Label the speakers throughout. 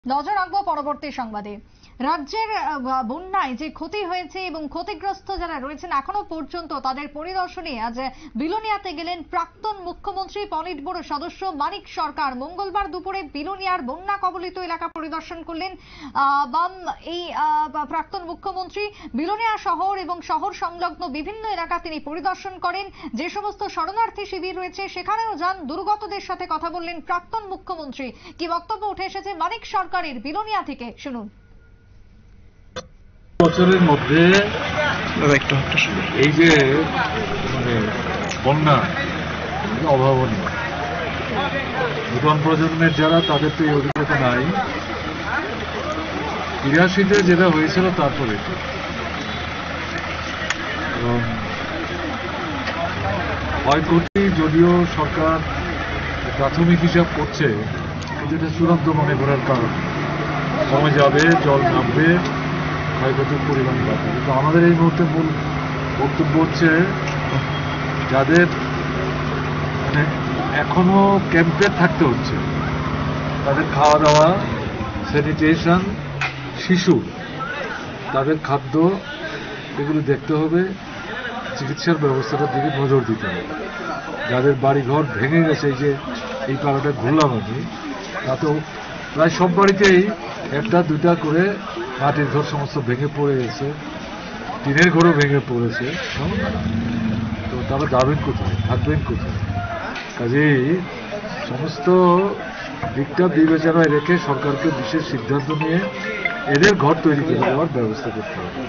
Speaker 1: নজর রাখবো পরবর্তী সংবাদে। রাজ্যের বন্যায় যে ক্ষতি হয়েছে এবং ক্ষতিগ্রস্ত যারা রয়েছেন এখনো পর্যন্ত তাদের পরিদর্শনে আজ বিলোনিয়াতে গেলেন প্রাক্তন মুখ্যমন্ত্রী পলিট ব্যুরো সদস্য মানিক সরকার। মঙ্গলবার দুপুরে বিলোনিয়ার বন্যা কবলিত এলাকা পরিদর্শন করলেন এই প্রাক্তন মুখ্যমন্ত্রী। বিলোনিয়া শহর এবং শহর সংলগ্ন বিভিন্ন এলাকা তিনি পরিদর্শন করেন। যে সমস্ত শরণার্থী শিবির রয়েছে সেখানেও যান, দুর্গতদের সাথে কথা বললেন প্রাক্তন মুখ্যমন্ত্রী। কি বক্তব্য উঠে এসেছে মানিক সরকারের বিলোনিয়া থেকে, শুনুন।
Speaker 2: বছরের মধ্যে এই যে বন্যা অভাবনীয়, নতুন প্রজন্মের যারা তাদের তো এই অভিজ্ঞতা নাই। ৮৩-তে যেটা হয়েছিল তারপরে ক্ষয়ক্ষতি যদিও সরকার প্রাথমিক হিসাব করছে, কিন্তু এটা চূড়ান্ত মনে করার কারণ সময় যাবে, জল নামবে, ক্ষয়ক্ষতির পরিমাণ বাড়বে। কিন্তু আমাদের এই মুহূর্তে মূল বক্তব্য হচ্ছে যাদের এখনো ক্যাম্পে থাকতে হচ্ছে তাদের খাওয়া দাওয়া, স্যানিটেশন, শিশু তাদের খাদ্য, এগুলো দেখতে হবে। চিকিৎসার ব্যবস্থাটার দিকে নজর দিতে হবে। যাদের বাড়িঘর ভেঙে গেছে, এই যে এই পাড়াটা ঘুরলাম আমি, তাতেও প্রায় সব বাড়িতেই একটা দুইটা করে মাটির ঘর সমস্ত ভেঙে পড়ে গেছে, টিনের ঘরও ভেঙে পড়েছে। তো তারা যাবেন কোথায়, থাকবেন কোথায়? কাজেই সমস্ত দিকটা বিবেচনায় রেখে সরকারকে বিশেষ সিদ্ধান্ত নিয়ে এদের ঘর তৈরি করে দেওয়ার ব্যবস্থা করতে হবে।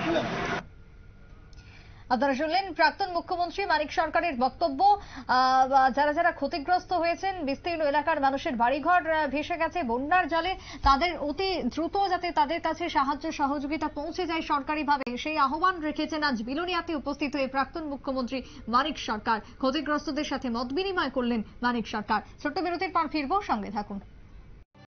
Speaker 1: আপনারা শুনলেন প্রাক্তন মুখ্যমন্ত্রী মানিক সরকারের বক্তব্য। যারা যারা ক্ষতিগ্রস্ত হয়েছেন, বিস্তীর্ণ এলাকার মানুষের বাড়িঘর ভেসে গেছে বন্যার জলে, তাদের অতি দ্রুত যাতে তাদের কাছে সাহায্য সহযোগিতা পৌঁছে যায় সরকারিভাবে, সেই আহ্বান রেখেছেন আজ বিলোনিয়াতে উপস্থিত হয়ে প্রাক্তন মুখ্যমন্ত্রী মানিক সরকার। ক্ষতিগ্রস্তদের সাথে মত বিনিময় করলেন মানিক সরকার। ছোট্ট বিরতির পর ফিরবো, সঙ্গে থাকুন।